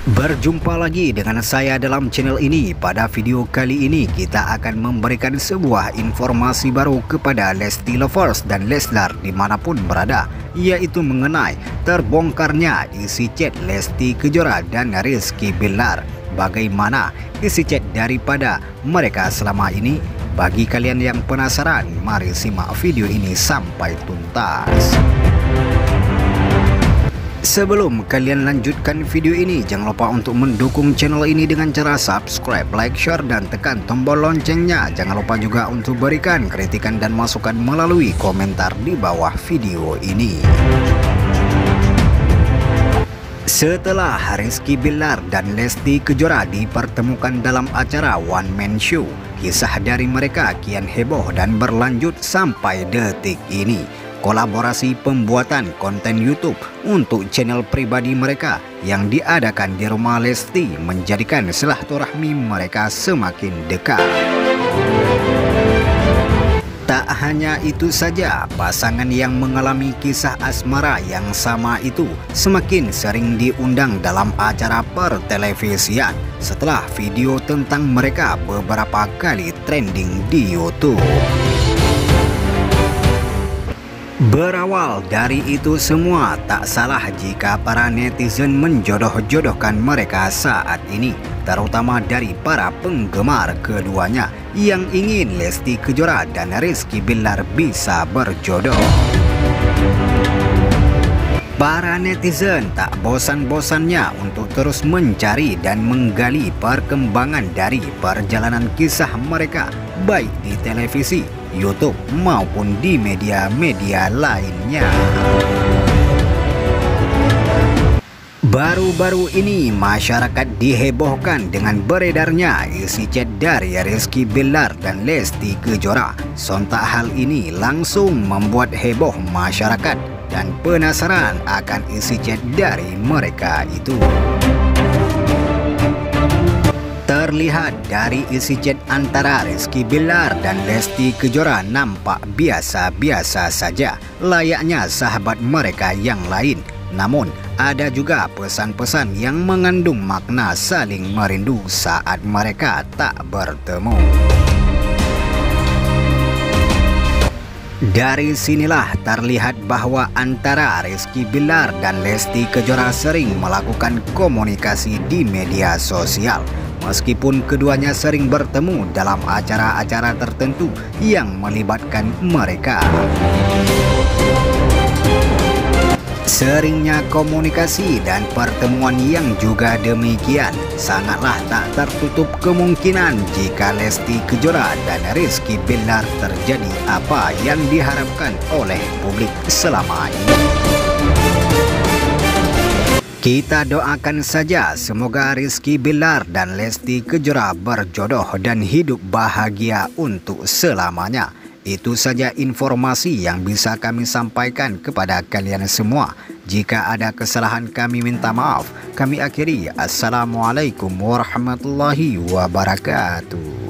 Berjumpa lagi dengan saya dalam channel ini. Pada video kali ini kita akan memberikan sebuah informasi baru kepada Lesti Lovers dan Leslar dimanapun berada, yaitu mengenai terbongkarnya isi chat Lesti Kejora dan Rizky Bilar. Bagaimana isi chat daripada mereka selama ini? Bagi kalian yang penasaran, mari simak video ini sampai tuntas. Sebelum kalian lanjutkan video ini, jangan lupa untuk mendukung channel ini dengan cara subscribe, like, share, dan tekan tombol loncengnya. Jangan lupa juga untuk berikan kritikan dan masukan melalui komentar di bawah video ini. Setelah Rizky Bilar dan Lesti Kejora dipertemukan dalam acara One Man Show, kisah dari mereka kian heboh dan berlanjut sampai detik ini. Kolaborasi pembuatan konten YouTube untuk channel pribadi mereka yang diadakan di rumah Lesti menjadikan silaturahmi mereka semakin dekat. Tak hanya itu saja, pasangan yang mengalami kisah asmara yang sama itu semakin sering diundang dalam acara pertelevisian setelah video tentang mereka beberapa kali trending di YouTube. Berawal dari itu semua, tak salah jika para netizen menjodoh-jodohkan mereka saat ini, terutama dari para penggemar keduanya yang ingin Lesti Kejora dan Rizky Bilar bisa berjodoh. Para netizen tak bosan-bosannya untuk terus mencari dan menggali perkembangan dari perjalanan kisah mereka, baik di televisi, YouTube maupun di media-media lainnya. Baru-baru ini masyarakat dihebohkan dengan beredarnya isi chat dari Rizky Bilar dan Lesti Kejora. Sontak hal ini langsung membuat heboh masyarakat dan penasaran akan isi chat dari mereka itu. Terlihat dari isi chat antara Rizky Bilar dan Lesti Kejora nampak biasa-biasa saja, layaknya sahabat mereka yang lain. Namun, ada juga pesan-pesan yang mengandung makna saling merindu saat mereka tak bertemu. Dari sinilah terlihat bahwa antara Rizky Bilar dan Lesti Kejora sering melakukan komunikasi di media sosial. Meskipun keduanya sering bertemu dalam acara-acara tertentu yang melibatkan mereka. Seringnya komunikasi dan pertemuan yang juga demikian, sangatlah tak tertutup kemungkinan jika Lesti Kejora dan Rizky Bilar terjadi apa yang diharapkan oleh publik selama ini. Kita doakan saja semoga Rizky Bilar dan Lesti Kejora berjodoh dan hidup bahagia untuk selamanya. Itu saja informasi yang bisa kami sampaikan kepada kalian semua. Jika ada kesalahan kami minta maaf. Kami akhiri. Assalamualaikum warahmatullahi wabarakatuh.